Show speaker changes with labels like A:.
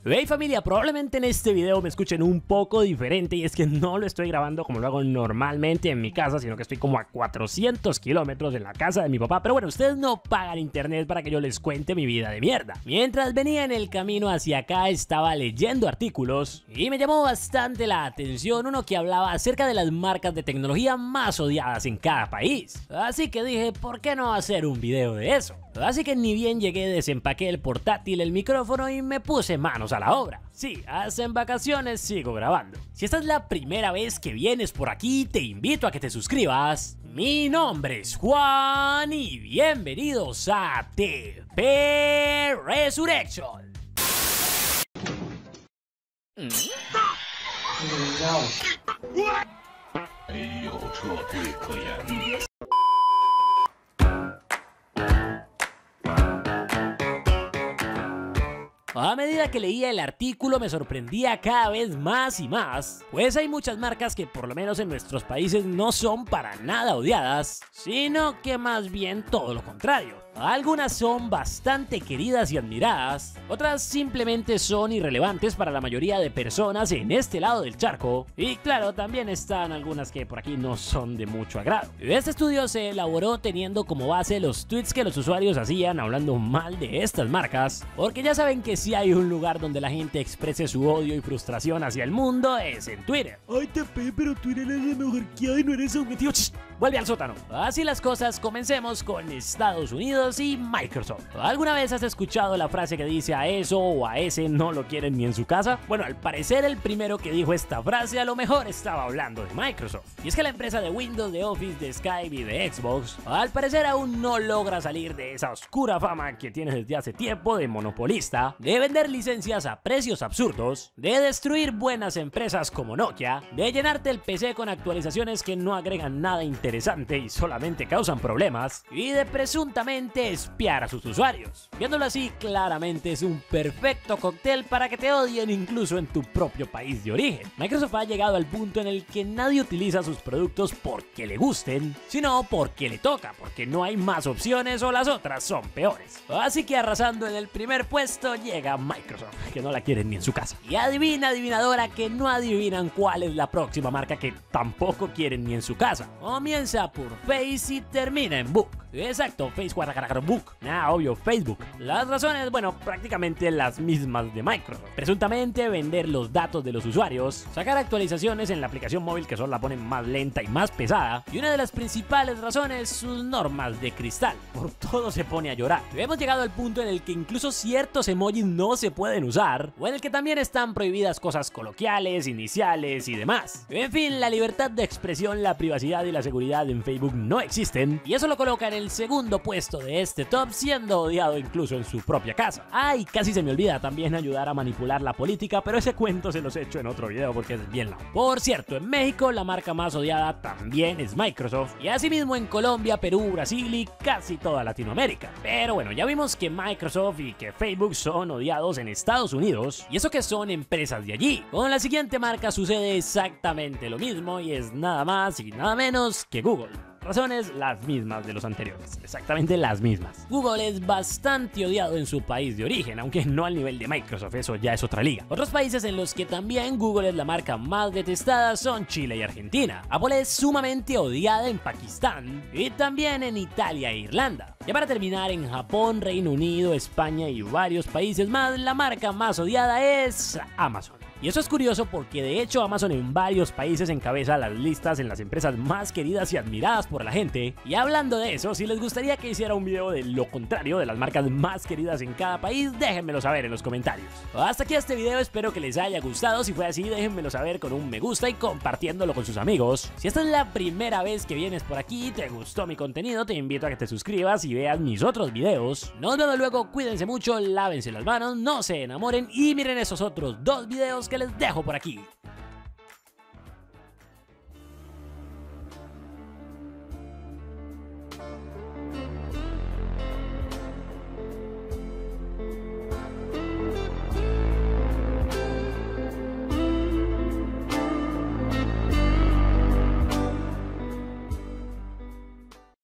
A: Hey familia, probablemente en este video me escuchen un poco diferente y es que no lo estoy grabando como lo hago normalmente en mi casa, sino que estoy como a 400 kilómetros de la casa de mi papá. Pero bueno, ustedes no pagan internet para que yo les cuente mi vida de mierda. Mientras venía en el camino hacia acá estaba leyendo artículos y me llamó bastante la atención uno que hablaba acerca de las marcas de tecnología más odiadas en cada país. Así que dije, ¿por qué no hacer un video de eso? Así que ni bien llegué, desempaqué el portátil, el micrófono y me puse manos a la obra. Sí, hasta en vacaciones sigo grabando. Si esta es la primera vez que vienes por aquí, te invito a que te suscribas. Mi nombre es Juan y bienvenidos a TP Resurrection. A medida que leía el artículo me sorprendía cada vez más y más, pues hay muchas marcas que por lo menos en nuestros países no son para nada odiadas, sino que más bien todo lo contrario. Algunas son bastante queridas y admiradas, otras simplemente son irrelevantes para la mayoría de personas en este lado del charco, y claro, también están algunas que por aquí no son de mucho agrado. Este estudio se elaboró teniendo como base los tweets que los usuarios hacían hablando mal de estas marcas, porque ya saben que si hay un lugar donde la gente exprese su odio y frustración hacia el mundo es en Twitter. Ay, TP, pero Twitter es lo mejor que hay, no eres objetivo. Vuelve al sótano. Así las cosas, comencemos con Estados Unidos y Microsoft. ¿Alguna vez has escuchado la frase que dice a eso o a ese no lo quieren ni en su casa? Bueno, al parecer el primero que dijo esta frase a lo mejor estaba hablando de Microsoft. Y es que la empresa de Windows, de Office, de Skype y de Xbox, al parecer aún no logra salir de esa oscura fama que tiene desde hace tiempo de monopolista, de vender licencias a precios absurdos, de destruir buenas empresas como Nokia, de llenarte el PC con actualizaciones que no agregan nada interesante y solamente causan problemas, y de presuntamente espiar a sus usuarios. Viéndolo así, claramente es un perfecto cóctel para que te odien incluso en tu propio país de origen. Microsoft ha llegado al punto en el que nadie utiliza sus productos porque le gusten, sino porque le toca, porque no hay más opciones o las otras son peores. Así que arrasando en el primer puesto llega Microsoft, que no la quieren ni en su casa. Y adivina, adivinadora, que no adivinan cuál es la próxima marca que tampoco quieren ni en su casa. Comienza por Face y termina en Book. Exacto, Face Book. Obvio, Facebook. Las razones, bueno, prácticamente las mismas de Microsoft. Presuntamente vender los datos de los usuarios, sacar actualizaciones en la aplicación móvil que solo la ponen más lenta y más pesada, y una de las principales razones, sus normas de cristal. Por todo se pone a llorar. Hemos llegado al punto en el que incluso ciertos emojis no se pueden usar, o en el que también están prohibidas cosas coloquiales, iniciales y demás. En fin, la libertad de expresión, la privacidad y la seguridad en Facebook no existen, y eso lo coloca en el segundo puesto de este top, siendo odiado incluso en su propia casa. Ay, casi se me olvida también ayudar a manipular la política, pero ese cuento se los he hecho en otro video porque es bien largo. Por cierto, en México la marca más odiada también es Microsoft, y asimismo en Colombia, Perú, Brasil y casi toda Latinoamérica. Pero bueno, ya vimos que Microsoft y que Facebook son odiados en Estados Unidos, y eso que son empresas de allí. Con la siguiente marca sucede exactamente lo mismo y es nada más y nada menos que Google. Razones las mismas de los anteriores, exactamente las mismas. Google es bastante odiado en su país de origen, aunque no al nivel de Microsoft, eso ya es otra liga. Otros países en los que también Google es la marca más detestada son Chile y Argentina. Apple es sumamente odiada en Pakistán y también en Italia e Irlanda. Ya para terminar, en Japón, Reino Unido, España y varios países más, la marca más odiada es Amazon. Y eso es curioso porque de hecho Amazon en varios países encabeza las listas en las empresas más queridas y admiradas por la gente. Y hablando de eso, si les gustaría que hiciera un video de lo contrario, de las marcas más queridas en cada país, déjenmelo saber en los comentarios. Hasta aquí este video, espero que les haya gustado. Si fue así, déjenmelo saber con un me gusta y compartiéndolo con sus amigos. Si esta es la primera vez que vienes por aquí y te gustó mi contenido, te invito a que te suscribas y veas mis otros videos. Nos vemos luego, cuídense mucho, lávense las manos, no se enamoren y miren esos otros dos videos que les dejo por aquí.